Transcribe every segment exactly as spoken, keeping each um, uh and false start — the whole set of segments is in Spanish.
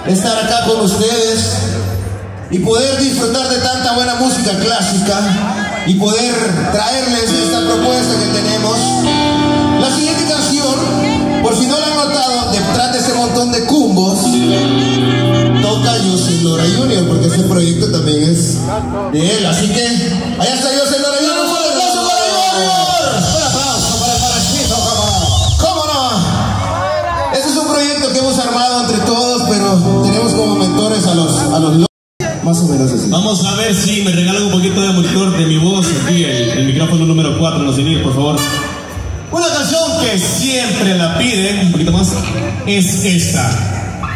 estar acá con ustedes y poder disfrutar de tanta buena música clásica y poder traerles esta propuesta que tenemos. La siguiente canción, por si no la han notado, detrás de ese montón de cumbos toca José Lora junior, porque ese proyecto también es de él. Así que allá está José Lora junior. ¡Un fuerte aplauso para Junior! ¡Un aplauso para el Parachito! ¿Cómo no? Este es un proyecto que hemos armado entre todos, pero tenemos como mentores a los a los más o menos así. Vamos a ver si me regalan un poquito de monitor de mi voz aquí, el, el micrófono número cuatro, los inicios, por favor. Una canción que siempre la piden, un poquito más, es esta.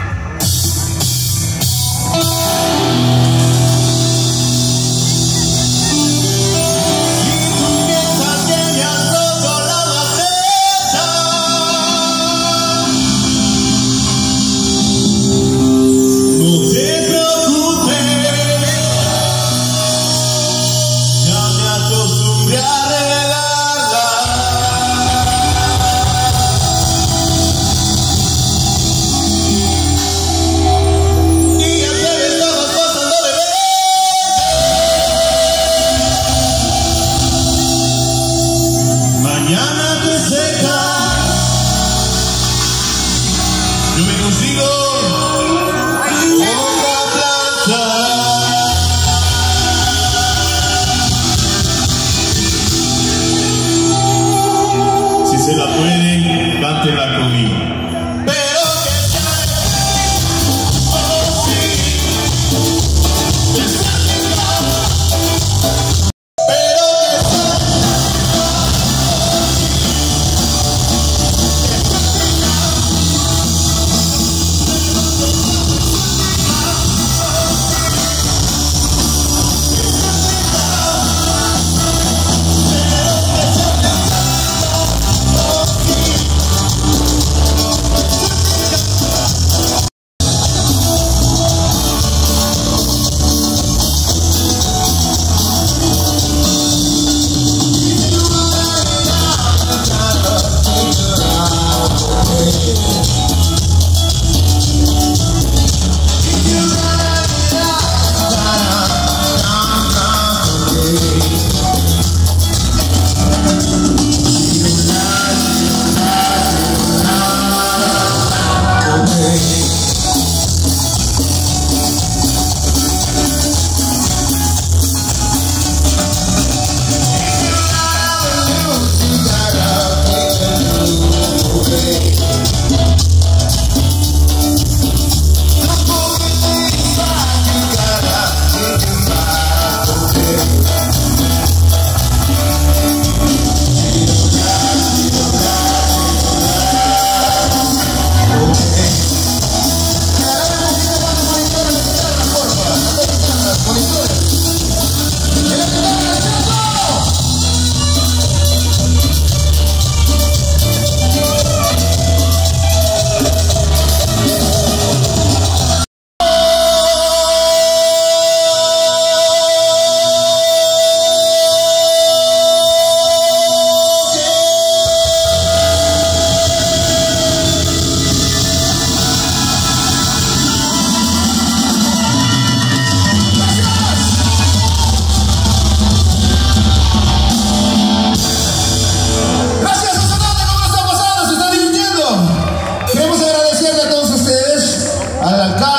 Yo me consigo otra plancha. Si se la pueden, cántenla conmigo. Pero que oh, sí. Pero al alcalde